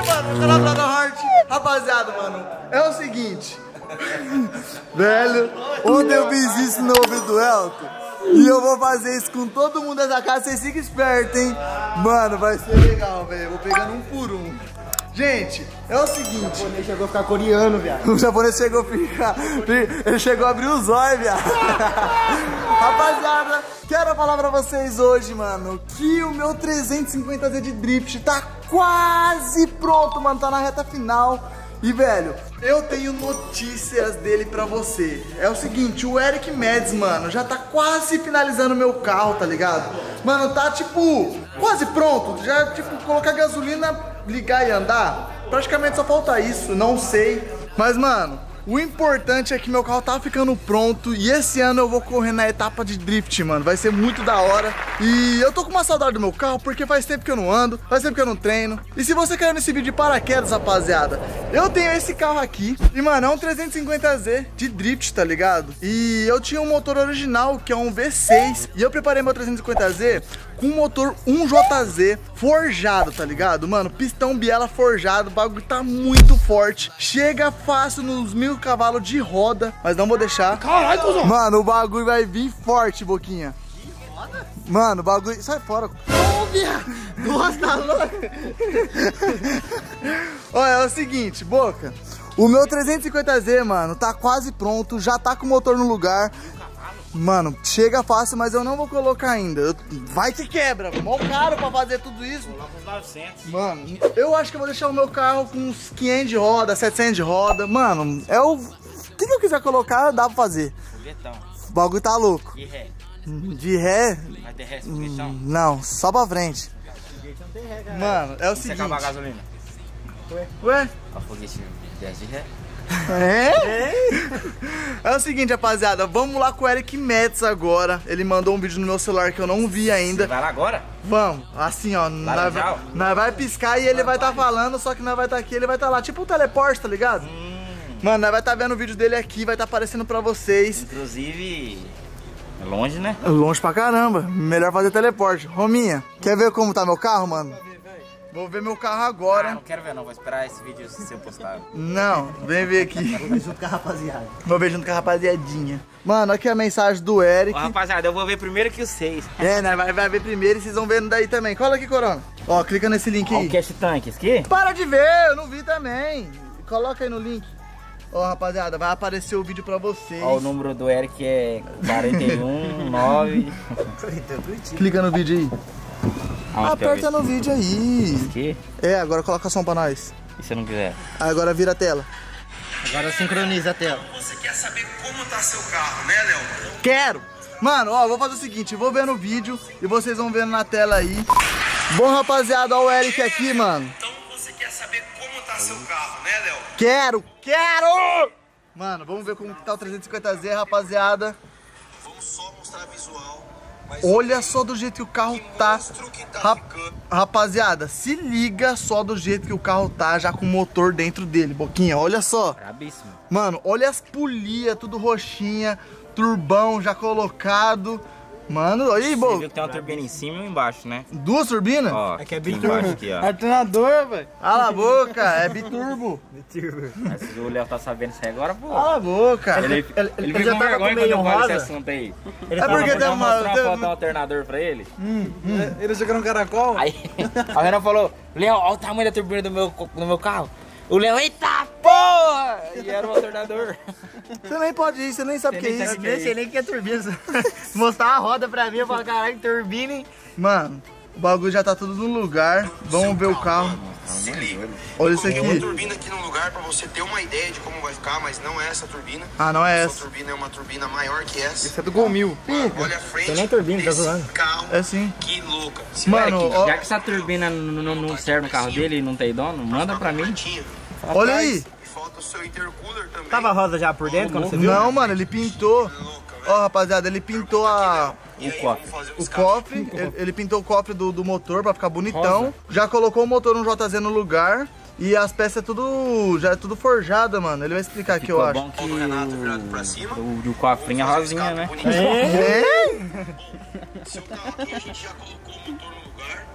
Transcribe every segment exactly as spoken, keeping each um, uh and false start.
mano, o canal da Hard. Rapaziada, mano, é o seguinte. Velho, ontem eu fiz isso no ouvido do Elton. E eu vou fazer isso com todo mundo dessa casa. Vocês ficam espertos, hein? Mano, vai ser legal, velho. Vou pegando um por um. Gente, é o seguinte. O japonês chegou a ficar coreano, viado. O japonês chegou a ficar... Ele chegou a abrir os olhos, viado. Rapaziada, quero falar pra vocês hoje, mano, que o meu trezentos e cinquenta Z de drift tá quase pronto, mano. Tá na reta final. E, velho, eu tenho notícias dele pra você. É o seguinte, o Eric Médici, mano, já tá quase finalizando o meu carro, tá ligado? Mano, tá, tipo, quase pronto. Já, tipo, colocar gasolina, ligar e andar. Praticamente só falta isso, não sei. Mas, mano, o importante é que meu carro tá ficando pronto. E esse ano eu vou correr na etapa de drift, mano. Vai ser muito da hora. E eu tô com uma saudade do meu carro, porque faz tempo que eu não ando, faz tempo que eu não treino. E se você caiu nesse vídeo de paraquedas, rapaziada, eu tenho esse carro aqui. E, mano, é um trezentos e cinquenta Z de drift, tá ligado? E eu tinha um motor original, que é um V seis. E eu preparei meu trezentos e cinquenta Z com um motor um J Z forjado, tá ligado? Mano, pistão biela forjado, o bagulho tá muito forte. Chega fácil nos mil cavalos de roda, mas não vou deixar. Caralho, cuzão. Mano, o bagulho vai vir forte, Boquinha. Mano, o bagulho... Sai fora. Ô, viado. Nossa, tá louco. Olha, é o seguinte, Boca. O meu trezentos e cinquenta Z, mano, tá quase pronto. Já tá com o motor no lugar. Mano, chega fácil, mas eu não vou colocar ainda. Eu... Vai que quebra. Mó caro pra fazer tudo isso. Mano, eu acho que eu vou deixar o meu carro com uns quinhentos de roda, setecentos de roda. Mano, é o... O que, que eu quiser colocar, dá pra fazer. Foguetão. O bagulho tá louco. De ré. De ré? Vai ter ré, foguetão? Não, só pra frente. Mano, é o Se seguinte. acabar a gasolina. Ué? Ué? A foguetinho desce de ré. É? É o seguinte, rapaziada, vamos lá com o Eric Médici agora. Ele mandou um vídeo no meu celular que eu não vi ainda. Você vai lá agora? Vamos, assim ó, nós, Laranjal? nós vai piscar e ele vai estar tá falando, só que nós vai estar tá aqui, ele vai estar tá lá, tipo um teleporte, tá ligado? Hum. Mano, nós vai estar tá vendo o vídeo dele aqui, vai estar tá aparecendo pra vocês. Inclusive, é longe, né? Longe pra caramba, melhor fazer teleporte. Rominha, quer ver como tá meu carro, mano? Vou ver meu carro agora. Ah, não quero ver não, vou esperar esse vídeo ser postado. Não, vem ver aqui. Vou ver junto com a rapaziada. Vou ver junto com a rapaziadinha. Mano, aqui é a mensagem do Eric. Ô, rapaziada, eu vou ver primeiro que vocês. É, né? Vai, vai ver primeiro e vocês vão vendo daí também. Cola aqui, Corona. Ó, clica nesse link Ó, aí. o Cash Tank, esse aqui? Para de ver, eu não vi também. Coloca aí no link. Ó, rapaziada, vai aparecer o vídeo pra vocês. Ó, o número do Eric é quarenta e um, nove. Clica no vídeo aí. Aonde que eu Aperta vi? no vídeo aí. Aqui? É, agora coloca som pra nós. E se eu não quiser? Agora vira a tela. Agora sincroniza a tela. Você quer saber como tá seu carro, né, Léo? Quero! Mano, ó, vou fazer o seguinte, vou ver no vídeo e vocês vão vendo na tela aí. Bom, rapaziada, ó o Eric aqui, mano. Então você quer saber como tá seu carro, né, Léo? Quero, quero! Mano, vamos ver como que tá o trezentos e cinquenta Z, rapaziada. Vamos só mostrar visual. Mas Olha só do jeito que o carro tá. mostra o que tá Ra- ficando. Rapaziada, se liga só do jeito que o carro tá, já com o motor dentro dele, Boquinha, olha só. Brabíssimo. Mano, olha as polias, tudo roxinha, turbão já colocado. Mano, olha aí, Você Bo. viu que tem uma turbina em cima e uma embaixo, né? Duas turbinas? Ó, Aqui é aqui biturbo. embaixo, aqui, ó. Alternador, velho. Cala a boca, é biturbo. Mas se o Léo tá sabendo isso aí agora, pô. Cala a boca. Ele, ele- ele, ele fica já com tava vergonha com quando eu meio falo esse rosa. assunto aí. Ele É porque Eu tem vou uma... mostrar uma tem- foto do alternador pra ele. Ele jogando um caracol. Aí a Renan falou, Léo, olha o tamanho da turbina do meu, do meu carro. O Léo, eita porra! E era o alternador. Você nem pode ir, você nem sabe o que é nem isso. sabe Eu nem sei nem o que é turbina. Mostrar a roda pra mim, eu falo, caralho, turbina, hein? Mano, o bagulho já tá tudo no lugar. Vamos ver o carro. Se liga. Olha isso Tem uma aqui. turbina aqui no lugar pra você ter uma ideia de como vai ficar, mas não é essa turbina. Ah, não é Essa essa. turbina é uma turbina maior que essa. Isso é do Gol Mil. Mano, olha a frente Você nem é turbina, tá desse zoando. carro. É sim. Que louca. Se Mano, Moleque, ó, já que essa turbina não, não, não serve no carro dele e não tem dono, manda pra mim. completinha. olha aí. E falta o seu intercooler também. Tava rosa já por dentro quando você viu? Não, mano, ele pintou. Louca, velho. Ó, rapaziada, ele pintou a... E aí, cofre. vamos fazer O os carros. cofre, ele, ele pintou o cofre do, do motor pra ficar bonitão. Já colocou o motor no J Z no lugar. E as peças é tudo, já é tudo forjada, mano. Ele vai explicar aqui, eu Ficou acho. bom que Ó, do Renato virado pra o, cima. o, o cofrinho é Fazer os rosinha, carros né? bonitinhos. É? Seu carro aqui a gente já colocou o motor no lugar.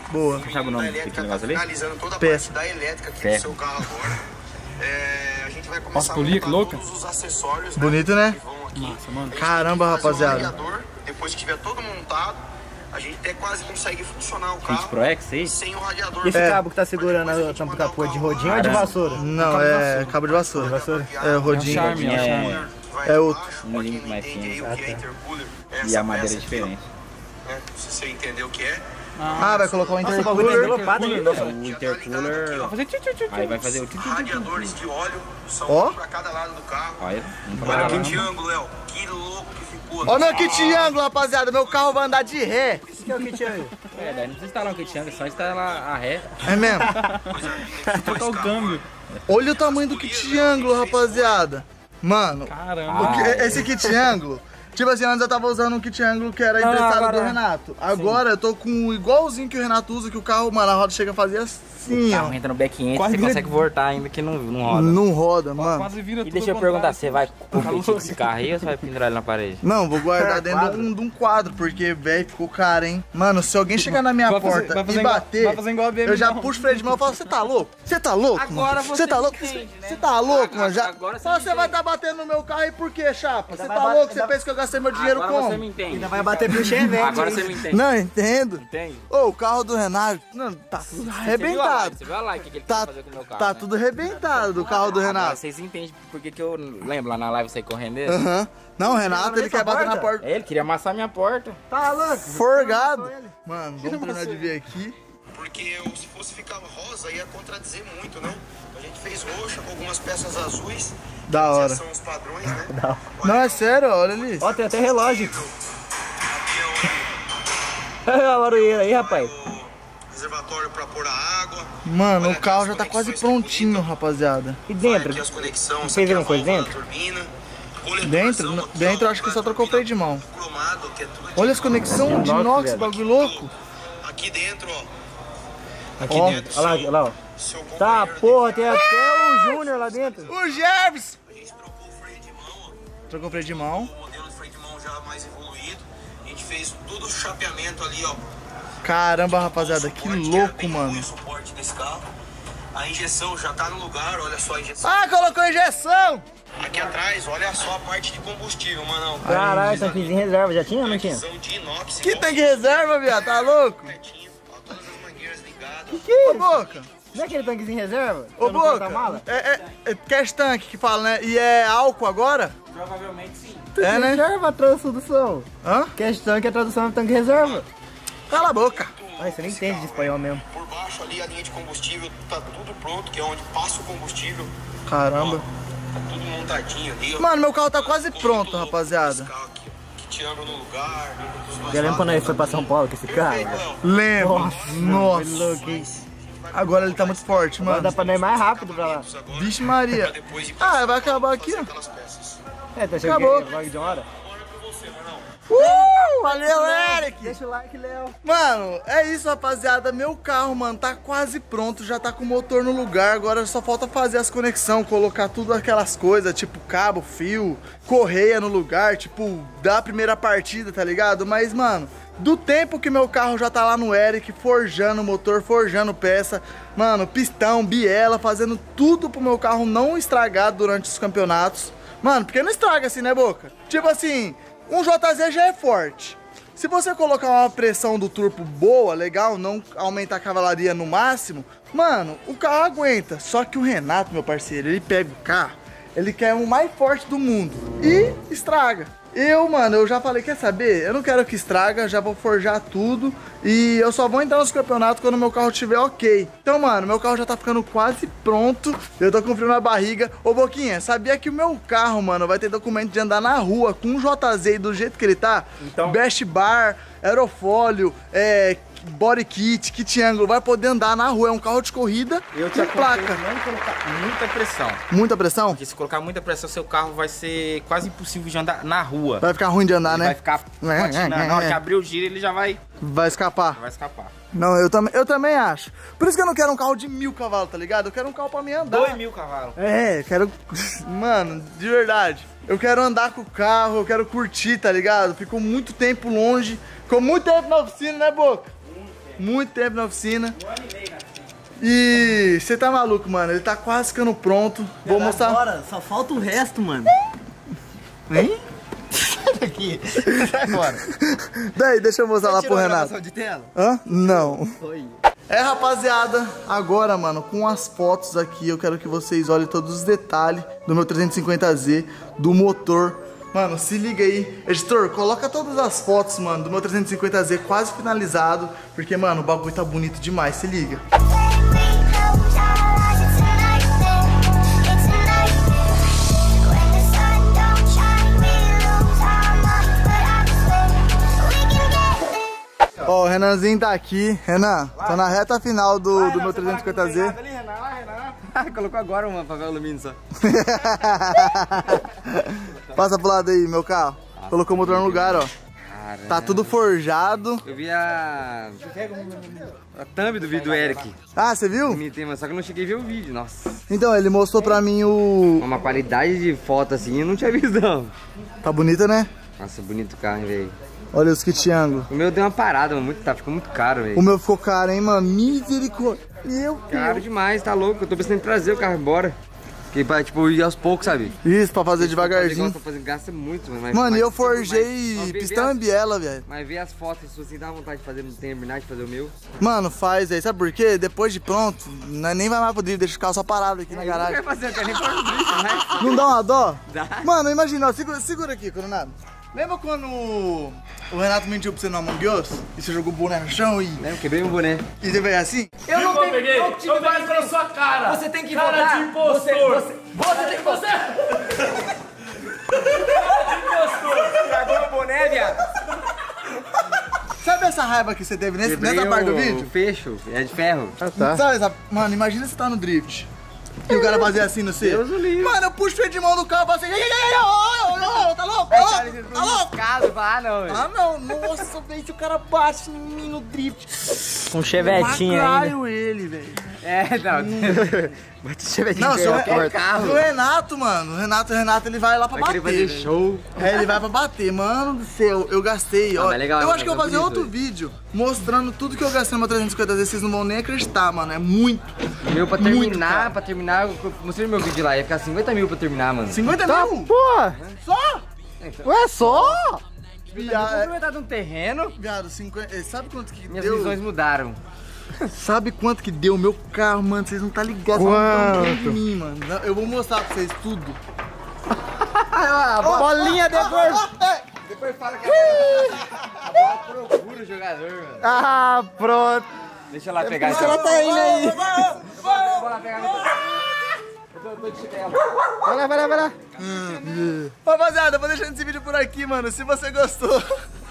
Boa. Você sabe o nome Da desse elétrica, tá negócio ali? finalizando toda a Peça. parte da elétrica aqui Ferro. do seu carro agora. É, a gente vai começar Posso a polir, montar que louca? todos os acessórios, né, Bonito, né? que vão aqui. Massa, mano. A gente Caramba, tem que fazer um rapaziada. radiador. Depois que tiver todo montado, a gente até quase consegue funcionar o Kit carro Pro X aí? sem o radiador. Esse É. cabo que tá segurando a tampa do capô é de rodinha ou de vassoura? Não, é cabo de vassoura. vassoura? É o rodinho. charme, é o charme. É outro. Um link mais fino. O que é intercooler? E Essa a madeira é peça aqui, ó, diferente. né? Se você entender o que é. Ah, vai colocar um Nossa, o bagulho tem intercooler. envelopado ainda. É o intercooler. Vai fazer tchu, tchu, tchu, Aí vai fazer o tchu, tchu, tchu, tchu. Radiadores de óleo são Ó. um pra cada lado do carro. Olha, um pra Olha cada que lado. triângulo, Léo. Que louco que ficou. Ó meu kit ângulo, rapaziada. Meu carro vai andar de ré. O que é o kit aí? É, daí não precisa instalar um kit Young, é só instalar a ré. É mesmo? Trocar o câmbio. Olha o tamanho do kit ângulo, rapaziada. Mano, Caramba. o que- esse kit ângulo... Tipo assim, antes eu tava usando um kit ângulo que era Não, emprestado agora- do Renato. Agora eu tô com um igualzinho que o Renato usa, que o carro, mano, a roda chega a fazer assim, O ó. carro entra no back-end, Quase você vira- consegue voltar ainda que não, não roda. Não roda, mano. Quase vira E tudo deixa eu ao perguntar, contrário. você vai competir com esse carro aí ou você vai pendurar ele na parede? Não, vou guardar dentro de um, de um quadro, porque, velho, ficou caro, hein? Mano, se alguém chegar na minha Vai fazer- porta vai fazer e igual- bater, vai fazer igual a B M eu já não. puxo o freio de mão e falo, você tá louco? Você tá louco? Agora mano? você tá me louco? entende, né? Você tá louco, Agora- mano? Já... agora você Fala, me você vai entende. tá batendo no meu carro e por quê, chapa? Você vai tá bater- louco? Você ainda- pensa que eu gastei meu dinheiro Agora como? você me entende. Ainda vai bater pro Chevette. Agora hein? você me entende. Não, entendo. Entende? Ô, o carro do Renato, não, tá tudo Você viu a live? arrebentado. Você viu a live que ele Tá, quer fazer com o meu carro, tá né? tudo arrebentado do carro do Agora Renato. vocês entendem porque que eu lembro lá na live você correndo dele? Aham. Não, o Renato, ele quer bater na porta. Ele queria amassar minha porta. Tá louco? Forgado. Mano, vamos terminar de ver aqui. Porque eu- se fosse ficar rosa, ia contradizer muito, né? A gente fez roxa com algumas peças azuis. Da que hora. são os padrões, né? Não, é sério, olha ali. Ó, tem até relógio. Aqui Olha a barulheira aí, rapaz. é o reservatório pra pôr a água. Mano, Olha o aqui carro as já tá quase conexões que prontinho, bonito. rapaziada. E Olha dentro? aqui as conexões, Fez aqui a alguma coisa válvula dentro? da turbina. Coletorzão Dentro? Não, aqui, dentro ó, eu acho que só da trocou o freio de mão. turbina cromado, que é tudo de Olha as conexões de inox, bagulho louco. Aqui dentro, ó. Aqui Ó, dentro. Olha lá, olha lá, ó. Seu Tá, companheiro porra, tem até o Júnior lá dentro. O Jervis! A gente trocou o freio de mão, ó. Trocou o freio de mão. O modelo de freio de mão já mais evoluído. A gente fez todo o chapeamento ali, ó. Caramba, rapaziada, que Suporte, era louco, bem ruim mano. o suporte desse carro. A injeção já tá no lugar, olha só a injeção. Ah, colocou injeção! Aqui atrás, olha só a parte de combustível, mano. Caralho, tanquinho em reserva. Já tinha ou não tinha? Injeção de inox. Que igual tanque reserva, viado, tá louco? certinho, ó, todas as mangueiras ligadas. Que Ô, isso? Boca! Não é aquele tanquezinho em reserva? Ô, Tá no porta-mala? Boca! É, é, é cash tanque que fala, né? E é álcool agora? Provavelmente sim. É, né? Reserva a tradução. Hã? Cash tanque é a tradução de tanque reserva. Cala a boca! Ai, você nem entende de espanhol mesmo. Por baixo ali a linha de combustível tá tudo pronto, que é onde passa o combustível. Caramba. Tá tudo montadinho ali, ó. Mano, meu carro tá quase pronto, rapaziada. Esse carro aqui, ó, que tirando no lugar, dos dois Já lembra quando lados. ele foi pra São Paulo com esse carro? Perfeito, Léo. Lembro. Foi Nossa. louco, hein? Agora ele tá muito forte, Agora dá mano. pra nós ir mais rápido pra lá. Agora, Vixe Maria. pra depois de Ah, vai acabar aqui, fazer ó. aquelas peças. É, tá chegando Acabou. aqui, logo de uma hora. Uh! Valeu, Eric! Deixa o like, Léo. Mano, é isso, rapaziada. Meu carro, mano, tá quase pronto. Já tá com o motor no lugar. Agora só falta fazer as conexões, colocar tudo aquelas coisas, tipo cabo, fio, correia no lugar, tipo, dar a primeira partida, tá ligado? Mas, mano, do tempo que meu carro já tá lá no Eric, forjando o motor, forjando peça, mano, pistão, biela, fazendo tudo pro meu carro não estragar durante os campeonatos. Mano, porque não estraga assim, né, Boca? Tipo assim, um J Z já é forte. Se você colocar uma pressão do turbo boa, legal, não aumentar a cavalaria no máximo, mano, o carro aguenta. Só que o Renato, meu parceiro, ele pega o carro, ele quer o mais forte do mundo e estraga. Eu, mano, eu já falei, quer saber? Eu não quero que estraga, já vou forjar tudo e eu só vou entrar nos campeonatos quando meu carro estiver ok. Então, mano, meu carro já tá ficando quase pronto, eu tô com frio na barriga. Ô, Boquinha, sabia que o meu carro, mano, vai ter documento de andar na rua com o J Z do jeito que ele tá? Então- Best Bar, aerofólio, é, body kit, kit ângulo, vai poder andar na rua, é um carro de corrida Eu te com aconselho placa. não colocar muita pressão. Muita pressão? Porque se colocar muita pressão, seu carro vai ser quase impossível de andar na rua. Vai ficar ruim de andar, Ele né? vai ficar É, patinando. é, é, Na hora é. que abrir o giro, ele já vai, Vai escapar. vai escapar. Não, eu, tam eu também acho. Por isso que eu não quero um carro de mil cavalos, tá ligado? Eu quero um carro pra mim andar. Dois mil cavalos. É, quero... Mano, de verdade. Eu quero andar com o carro, eu quero curtir, tá ligado? Ficou muito tempo longe. Ficou muito tempo na oficina, né, Boca? muito tempo na oficina. E você tá maluco, mano, ele tá quase ficando pronto. Vou mostrar. Agora, só falta o resto, mano. Hein? Sai daqui. Sai fora. Daí, deixa eu mostrar lá pro Renato. Gravação de tela? Hã? Não. Oi. É, rapaziada, agora, mano, com as fotos aqui, eu quero que vocês olhem todos os detalhes do meu trezentos e cinquenta Z, do motor. Mano, se liga aí. Editor, coloca todas as fotos, mano, do meu trezentos e cinquenta Z quase finalizado, porque, mano, o bagulho tá bonito demais, se liga. Ó, o Renanzinho tá aqui. Renan, tô na reta final do, do meu trezentos e cinquenta Z. Ali, Renan, lá, Renan. Colocou agora uma pra ver o alumínio só. Passa pro lado aí, meu carro. Colocou o motor no lugar, ó. Caramba. Tá tudo forjado. Eu vi a... a thumb do vídeo do Eric. Ah, você viu? Só que eu não cheguei a ver o vídeo, nossa. Então, ele mostrou pra mim o... Uma qualidade de foto assim, eu não tinha visto não. Tá bonita, né? Nossa, bonito o carro, velho. Olha os kit angle. O meu deu uma parada, mano, muito, tá, ficou muito caro, velho. O meu ficou caro, hein, mano? Misericórdia. Meu Caro Deus. demais, tá louco. Eu tô pensando em trazer o carro embora. Que pra, tipo, ir aos poucos, sabe? Isso, pra fazer devagarzinho. Pra fazer, gasta muito, mas... Mano, mas, eu mas, forjei mas, pistão as, ambiela, velho. Mas ver as fotos, se você dá vontade de fazer, não terminar de fazer o meu. Mano, faz aí. Sabe por quê? Depois de pronto, nós nem vai mais pro drift, deixa o carro só parado aqui na garagem. Não vai fazer, eu quero nem pôr no drift, né? Não dá uma dó? Dá. Mano, imagina, ó, segura, segura aqui, Coronado. Lembra quando o Renato mentiu pra você no Among Us? E você jogou o boné no chão e... Lembra? Quebrei meu boné. E você veio assim? Eu não tenho... Peguei. Eu tive mais pela sua cara. Você tem que cara votar. de impostor. Você, você, você tem que Você... Estragou meu boné, viado. Sabe essa raiva que você teve nesse, Quebrei nessa parte do o- vídeo? o fecho, é de ferro. Tá. Sabe essa... Mano, imagina você tá no drift. E o cara fazer assim no seu. Deus o livre. Mano, eu puxo o freio de mão do carro e falo assim... "Ei, ei, ei, ô, ô, ô, Tá louco? Tá louco? Tá louco? Caso, ah não, velho. Ah, não. Nossa, velho, se o cara bate em mim no drift... Com chevetinho ainda. Lacraio ele, velho. É, não. Bate chevetinho Não, pela se o, porta. carro. O Renato, mano, o Renato, o Renato, ele vai lá pra Vai querer bater. fazer velho. show. É, ele vai pra bater, mano do céu, eu gastei, Ah, ó. mas é legal, eu é acho que eu vou fazer bonito, outro velho. vídeo mostrando tudo que eu gastei no meu trezentos e cinquenta Z, vocês não vão nem acreditar, mano, é muito. O meu pra Muito terminar, caro. pra terminar, eu mostrei no meu vídeo lá, ia ficar cinquenta mil pra terminar, mano. cinquenta Tá, mil? porra. Só? Ué, só? Viado, Eu vou dar um terreno, viado, cinquenta, eh, sabe quanto que minhas deu? visões mudaram. Sabe quanto que deu o meu carro, mano, vocês não tá ligados. Quanto? Não mim, mano. Eu vou mostrar pra vocês tudo. A bolinha de gordo. Depois fala que a procura o jogador, mano. Ah, pronto. Deixa eu lá pegar Ela tá indo aí. Vou lá pegar. Eu tô, eu tô de chinelo. Vai lá, vai lá, vai lá. Rapaziada, eu vou deixando esse vídeo por aqui, mano. Se você gostou,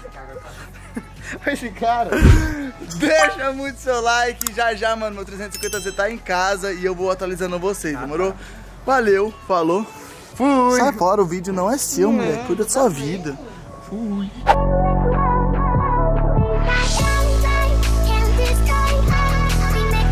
Esse cara. deixa muito seu like. Já já, mano, meu trezentos e cinquenta Z tá em casa e eu vou atualizando vocês, demorou? Valeu, falou. Fui. Sai fora, o vídeo não é seu, moleque. Cuida da sua vida. Fui.